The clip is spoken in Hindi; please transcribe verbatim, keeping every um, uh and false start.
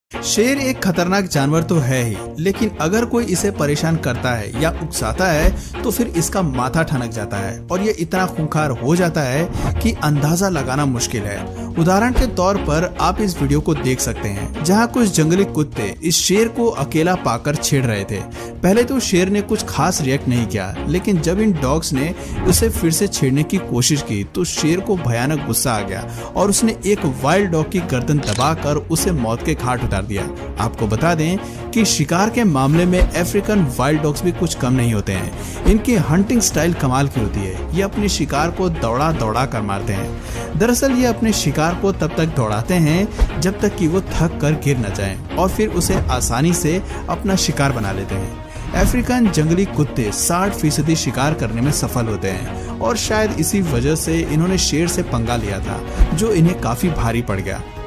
शेर एक खतरनाक जानवर तो है ही, लेकिन अगर कोई इसे परेशान करता है या उकसाता है तो फिर इसका माथा ठनक जाता है और ये इतना खूंखार हो जाता है कि अंदाजा लगाना मुश्किल है। उदाहरण के तौर पर आप इस वीडियो को देख सकते हैं जहां कुछ जंगली कुत्ते इस शेर को अकेला पाकर छेड़ रहे थे। पहले तो शेर ने कुछ खास रिएक्ट नहीं किया, लेकिन जब इन डॉग्स ने उसे फिर से छेड़ने की कोशिश की तो शेर को भयानक गुस्सा आ गया और उसने एक वाइल्ड डॉग की गर्दन दबाकर उसे मौत के घाट उतार दिया। आपको बता दें कि शिकार के मामले में अफ्रीकन वाइल्ड डॉग्स भी कुछ कम नहीं होते हैं। इनकी हंटिंग स्टाइल कमाल की होती है। ये अपने शिकार को दौड़ा दौड़ा कर मारते हैं। दरअसल ये अपने शिकार को तब तक दौड़ाते हैं जब तक कि वो थक कर गिर न जाएं और फिर उसे आसानी से अपना शिकार बना लेते हैं। अफ्रीकन जंगली कुत्ते साठ फीसदी शिकार करने में सफल होते हैं और शायद इसी वजह से इन्होंने शेर से पंगा लिया था, जो इन्हें काफी भारी पड़ गया।